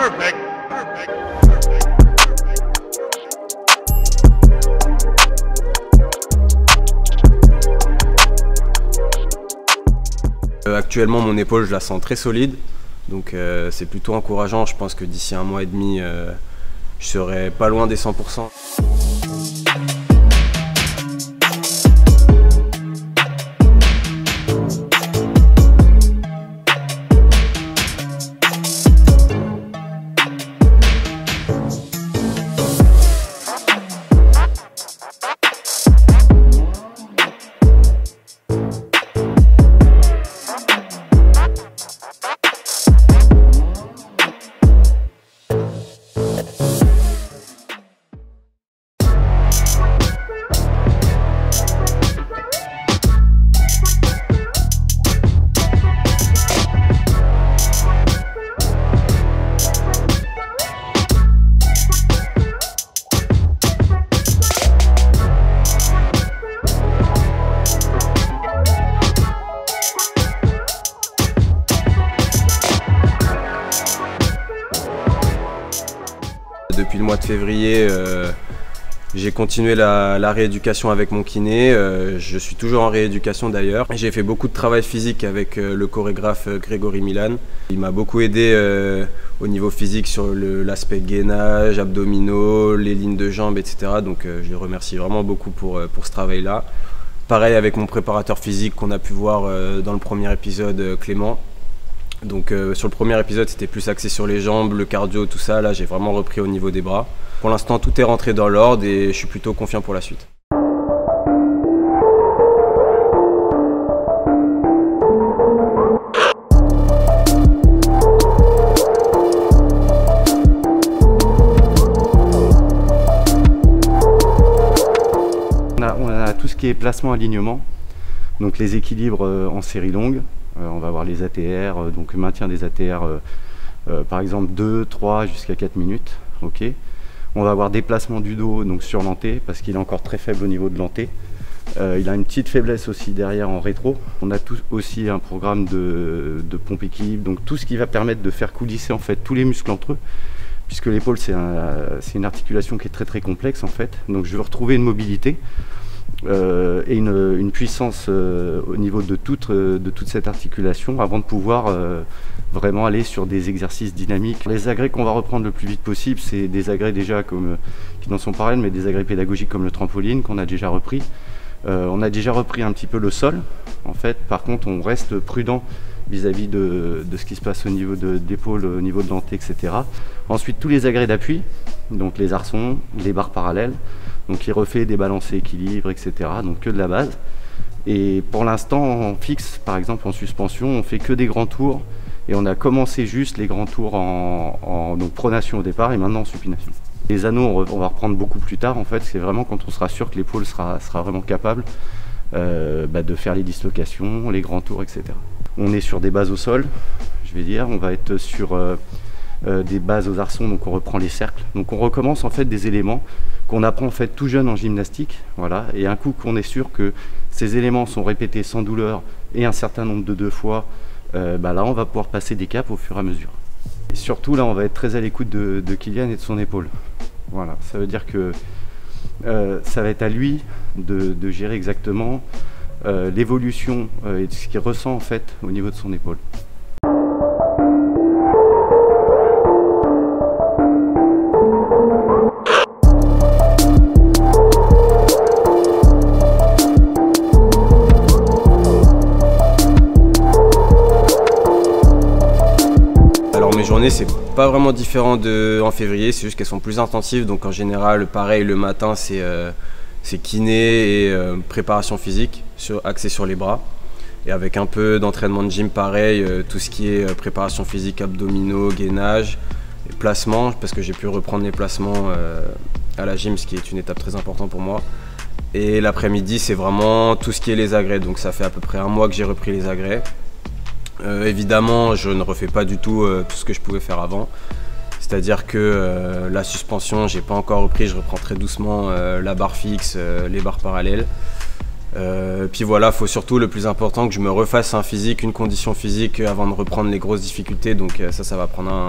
Actuellement, mon épaule, je la sens très solide, donc c'est plutôt encourageant. Je pense que d'ici 1 mois et demi, je serai pas loin des 100%. Depuis le mois de février, j'ai continué la rééducation avec mon kiné. Je suis toujours en rééducation d'ailleurs. J'ai fait beaucoup de travail physique avec le chorégraphe Grégory Milan. Il m'a beaucoup aidé au niveau physique sur l'aspect gainage, abdominaux, les lignes de jambes, etc. Donc je le remercie vraiment beaucoup pour ce travail-là. Pareil avec mon préparateur physique qu'on a pu voir dans le premier épisode, Clément. Donc sur le premier épisode, c'était plus axé sur les jambes, le cardio, tout ça. Là, j'ai vraiment repris au niveau des bras. Pour l'instant, tout est rentré dans l'ordre et je suis plutôt confiant pour la suite. On a tout ce qui est placement, alignement, donc les équilibres en série longue. On va avoir les ATR, donc maintien des ATR par exemple 2, 3 jusqu'à 4 minutes. Okay. On va avoir déplacement du dos donc sur l'anté parce qu'il est encore très faible au niveau de l'anté. Il a une petite faiblesse aussi derrière en rétro. On a aussi un programme de pompe équilibre, donc tout ce qui va permettre de faire coulisser en fait tous les muscles entre eux, puisque l'épaule c'est une articulation qui est très complexe en fait. Donc je veux retrouver une mobilité. Et une puissance au niveau de toute cette articulation avant de pouvoir vraiment aller sur des exercices dynamiques. Les agrès qu'on va reprendre le plus vite possible, c'est des agrès déjà qui n'en sont pas réels, mais des agrès pédagogiques comme le trampoline qu'on a déjà repris. On a déjà repris un petit peu le sol en fait. Par contre, on reste prudent vis-à-vis de ce qui se passe au niveau d'épaule, au niveau de l'anté, etc. Ensuite, tous les agrès d'appui, donc les arçons, les barres parallèles. Donc il refait des balancés équilibres, etc. Donc que de la base. Et pour l'instant, en fixe, par exemple en suspension, on fait que des grands tours. Et on a commencé juste les grands tours en donc pronation au départ et maintenant en supination. Les anneaux, on va reprendre beaucoup plus tard. En fait, c'est vraiment quand on sera sûr que l'épaule sera vraiment capable de faire les dislocations, les grands tours, etc. On est sur des bases au sol, je vais dire. On va être sur des bases aux arçons, donc on reprend les cercles. Donc on recommence en fait des éléments qu'on apprend en fait tout jeune en gymnastique, voilà. Et un coup qu'on est sûr que ces éléments sont répétés sans douleur et un certain nombre de fois, là on va pouvoir passer des caps au fur et à mesure. Et surtout là on va être très à l'écoute de Kylian et de son épaule. Voilà, ça veut dire que ça va être à lui de gérer exactement l'évolution et ce qu'il ressent en fait au niveau de son épaule. Mes journées c'est pas vraiment différent en février, c'est juste qu'elles sont plus intensives, donc en général pareil le matin c'est kiné et préparation physique axée sur les bras et avec un peu d'entraînement de gym pareil, tout ce qui est préparation physique, abdominaux, gainage et placement parce que j'ai pu reprendre les placements à la gym, ce qui est une étape très importante pour moi. Et l'après-midi c'est vraiment tout ce qui est les agrès, donc ça fait à peu près 1 mois que j'ai repris les agrès. Évidemment, je ne refais pas du tout tout ce que je pouvais faire avant. C'est-à-dire que la suspension, j'ai pas encore repris, je reprends très doucement la barre fixe, les barres parallèles. Puis voilà, il faut surtout, le plus important, que je me refasse un physique, une condition physique avant de reprendre les grosses difficultés. Donc ça va prendre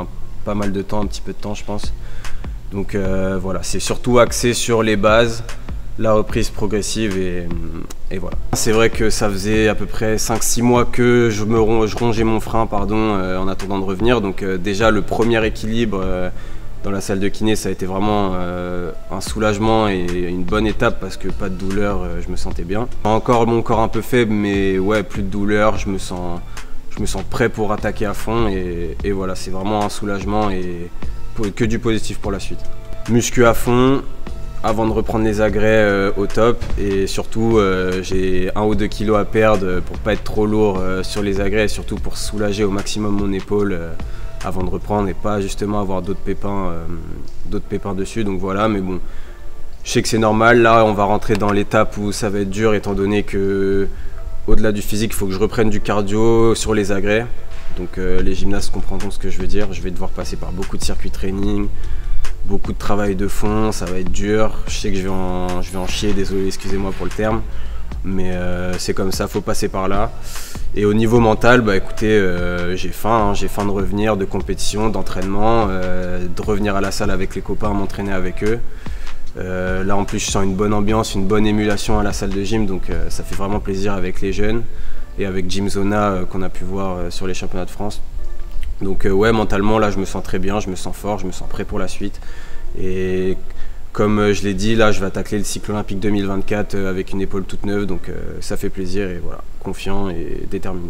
pas mal de temps, un petit peu de temps je pense. Donc voilà, c'est surtout axé sur les bases, la reprise progressive et voilà. C'est vrai que ça faisait à peu près 5-6 mois que je rongeais mon frein en attendant de revenir. Donc déjà le premier équilibre dans la salle de kiné, ça a été vraiment un soulagement et une bonne étape parce que pas de douleur, je me sentais bien. Encore mon corps un peu faible, mais ouais, plus de douleur, je me sens prêt pour attaquer à fond et voilà, c'est vraiment un soulagement et que du positif pour la suite. Muscu à fond avant de reprendre les agrès au top et surtout j'ai 1 ou 2 kilos à perdre pour pas être trop lourd sur les agrès et surtout pour soulager au maximum mon épaule avant de reprendre et pas justement avoir d'autres pépins dessus. Donc voilà, mais bon, je sais que c'est normal. Là, on va rentrer dans l'étape où ça va être dur étant donné que au-delà du physique, il faut que je reprenne du cardio sur les agrès. Donc les gymnastes comprendront ce que je veux dire. Je vais devoir passer par beaucoup de circuits training, beaucoup de travail de fond, ça va être dur. Je sais que je vais en chier, désolé, excusez-moi pour le terme. Mais c'est comme ça, faut passer par là. Et au niveau mental, bah écoutez, j'ai faim de revenir de compétition, d'entraînement, de revenir à la salle avec les copains, m'entraîner avec eux. Là en plus je sens une bonne ambiance, une bonne émulation à la salle de gym, donc ça fait vraiment plaisir avec les jeunes et avec Gym Zona qu'on a pu voir sur les championnats de France. Donc ouais, mentalement là je me sens très bien, je me sens fort, je me sens prêt pour la suite. Et comme je l'ai dit, là je vais attaquer le cycle olympique 2024 avec une épaule toute neuve, donc ça fait plaisir et voilà, confiant et déterminé.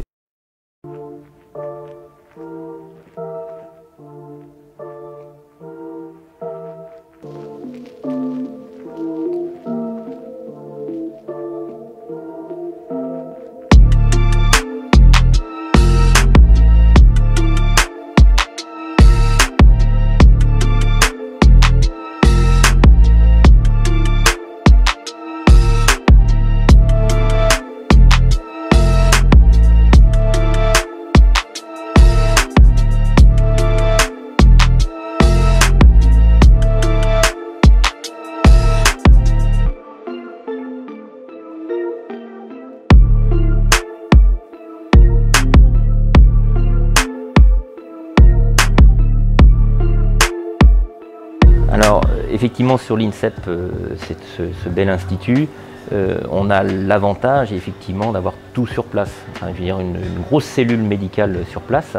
Alors effectivement sur l'INSEP, ce bel institut, on a l'avantage effectivement d'avoir tout sur place, enfin, je veux dire une grosse cellule médicale sur place.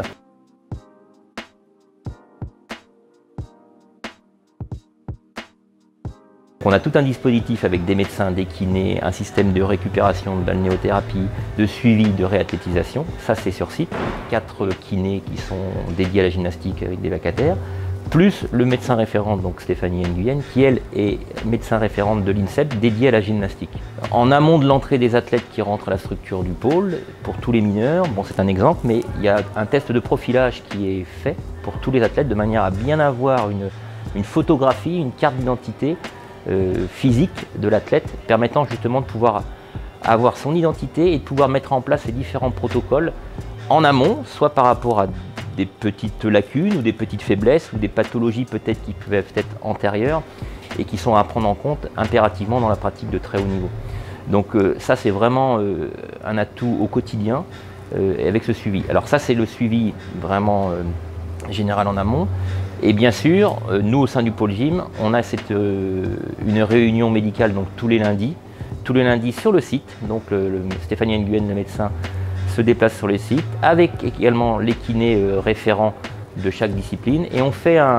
On a tout un dispositif avec des médecins, des kinés, un système de récupération, de balnéothérapie, de suivi, de réathlétisation, ça c'est sur site. 4 kinés qui sont dédiés à la gymnastique avec des vacataires, plus le médecin référent, donc Stéphanie Nguyen, qui elle est médecin référente de l'INSEP dédiée à la gymnastique. En amont de l'entrée des athlètes qui rentrent à la structure du pôle, pour tous les mineurs, bon c'est un exemple, mais il y a un test de profilage qui est fait pour tous les athlètes de manière à bien avoir une photographie, une carte d'identité physique de l'athlète, permettant justement de pouvoir avoir son identité et de pouvoir mettre en place les différents protocoles en amont, soit par rapport à des petites lacunes ou des petites faiblesses ou des pathologies peut-être qui peuvent être antérieures et qui sont à prendre en compte impérativement dans la pratique de très haut niveau. Donc ça c'est vraiment un atout au quotidien avec ce suivi. Alors ça c'est le suivi vraiment général en amont. Et bien sûr, nous au sein du pôle gym, on a une réunion médicale donc tous les lundis sur le site. Donc Stéphanie Nguyen, le médecin, se déplace sur les sites avec également les kinés référents de chaque discipline et on fait un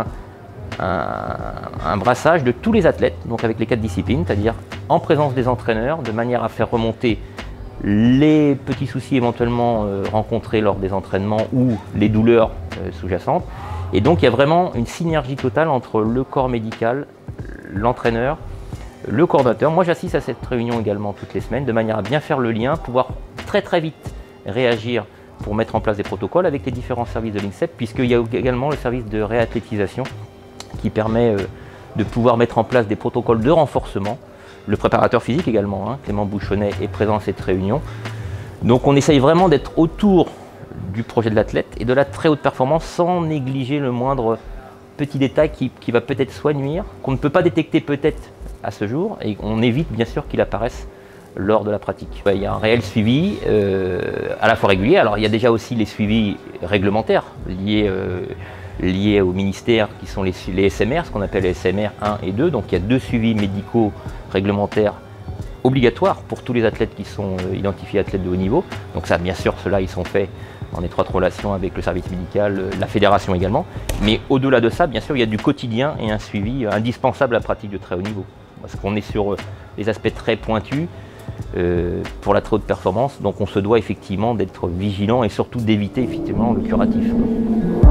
brassage de tous les athlètes, donc avec les 4 disciplines, c'est-à-dire en présence des entraîneurs, de manière à faire remonter les petits soucis éventuellement rencontrés lors des entraînements ou les douleurs sous-jacentes. Et donc il y a vraiment une synergie totale entre le corps médical, l'entraîneur, le coordonnateur. Moi j'assiste à cette réunion également toutes les semaines, de manière à bien faire le lien, pouvoir très vite réagir pour mettre en place des protocoles avec les différents services de l'INSEP, puisqu'il y a également le service de réathlétisation qui permet de pouvoir mettre en place des protocoles de renforcement. Le préparateur physique également, hein, Clément Bouchonnet, est présent à cette réunion. Donc on essaye vraiment d'être autour du projet de l'athlète et de la très haute performance sans négliger le moindre petit détail qui va peut-être soit nuire, qu'on ne peut pas détecter peut-être à ce jour, et on évite bien sûr qu'il apparaisse lors de la pratique. Il y a un réel suivi à la fois régulier. Alors il y a déjà aussi les suivis réglementaires liés liés au ministère qui sont les SMR, ce qu'on appelle les SMR 1 et 2. Donc il y a 2 suivis médicaux réglementaires obligatoires pour tous les athlètes qui sont identifiés athlètes de haut niveau. Donc ça, bien sûr, ceux-là, ils sont faits en étroite relation avec le service médical, la fédération également. Mais au-delà de ça, bien sûr, il y a du quotidien et un suivi indispensable à la pratique de très haut niveau. Parce qu'on est sur des aspects très pointus pour la très haute performance. Donc on se doit effectivement d'être vigilant et surtout d'éviter effectivement le curatif.